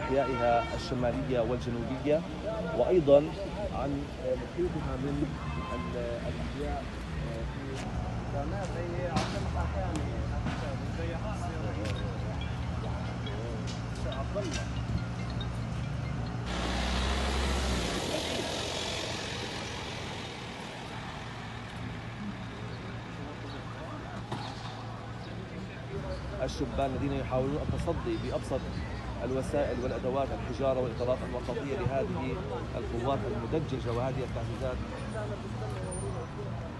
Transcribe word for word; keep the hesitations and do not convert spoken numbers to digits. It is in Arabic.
أحيائها الشمالية والجنوبية، وأيضا عن محيطها من الأحياء في الشبان الذين يحاولون التصدي بأبسط الوسائل والأدوات، الحجارة والإطارات المطاطية لهذه القوات المدججة وهذه التعزيزات.